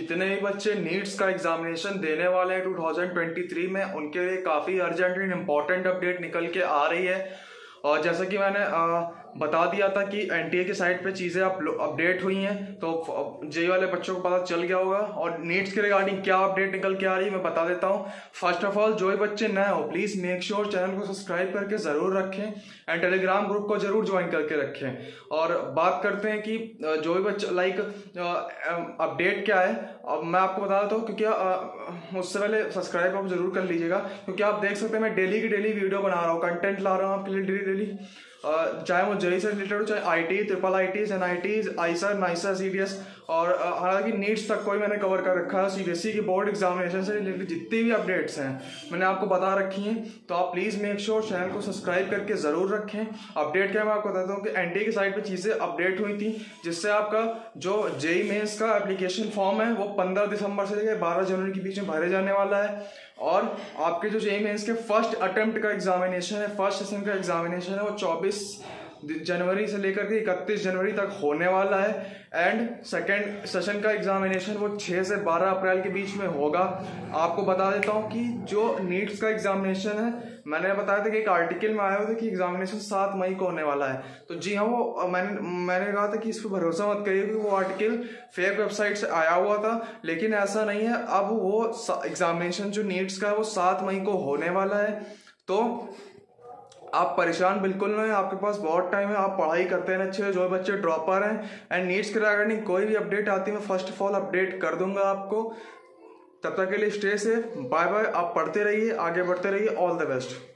जितने भी बच्चे नीट्स का एग्जामिनेशन देने वाले हैं 2023 में, उनके लिए काफ़ी अर्जेंट एंड इम्पॉर्टेंट अपडेट निकल के आ रही है। और जैसा कि मैंने बता दिया था कि एनटीए की साइट पे चीज़ें अपडेट हुई हैं, तो जेई वाले बच्चों को पता चल गया होगा। और नीट्स के रिगार्डिंग क्या अपडेट निकल के आ रही है मैं बता देता हूँ। फर्स्ट ऑफ ऑल, जो भी बच्चे नए हो प्लीज़ मेक श्योर चैनल को सब्सक्राइब करके ज़रूर रखें एंड टेलीग्राम ग्रुप को जरूर ज्वाइन करके रखें। और बात करते हैं कि जो भी बच्चे लाइक अपडेट क्या है, अब मैं आपको बता देता हूँ, क्योंकि उससे पहले सब्सक्राइब आप जरूर कर लीजिएगा, क्योंकि आप देख सकते हैं मैं डेली की डेली वीडियो बना रहा हूँ, कंटेंट ला रहा हूँ आपके लिए डेली, चाहे वो जेई से रिलेटेड हो, चाहे IT, triple ITs, NITs, IISER, NISER, CDS, और हालांकि नीट्स तक कोई मैंने कवर कर रखा है। सीबीएसई की बोर्ड एग्जामिनेशन से रिलेटेड जितनी भी अपडेट्स हैं मैंने आपको बता रखी हैं। तो आप प्लीज़ मेक श्योर चैनल को सब्सक्राइब करके ज़रूर रखें। अपडेट क्या मैं आपको बताता हूँ कि एनटीए की साइट पे चीज़ें अपडेट हुई थी, जिससे आपका जो जेई मेंस का एप्लीकेशन फॉर्म है वो 15 दिसंबर से लेकर 12 जनवरी के बीच में भरे जाने वाला है। और आपके जो जेई मेंस के फर्स्ट अटेम्प्ट का एग्जामिनेशन है, फर्स्ट सेशन का एग्जामिनेशन है, वो 24 जनवरी से लेकर के 31 जनवरी तक होने वाला है। एंड सेकेंड सेशन का एग्जामिनेशन वो 6 से 12 अप्रैल के बीच में होगा। आपको बता देता हूँ कि जो नीट्स का एग्जामिनेशन है, मैंने बताया था कि एक आर्टिकल में आया हुआ था कि एग्जामिनेशन 7 मई को होने वाला है। तो जी हाँ, वो मैंने कहा था कि इस पर भरोसा मत करिए, क्योंकि वो आर्टिकल फेक वेबसाइट से आया हुआ था, लेकिन ऐसा नहीं है। अब वो एग्जामिनेशन जो नीट्स का है वो 7 मई को होने वाला है। तो आप परेशान बिल्कुल नहीं, आपके पास बहुत टाइम है, आप पढ़ाई करते हैं अच्छे। जो बच्चे ड्रॉपर हैं एंड नीट्स के रिगार्डिंग कोई भी अपडेट आती है मैं फर्स्ट ऑफ ऑल अपडेट कर दूंगा आपको। तब तक के लिए स्टे सेफ, बाय बाय। आप पढ़ते रहिए, आगे बढ़ते रहिए, ऑल द बेस्ट।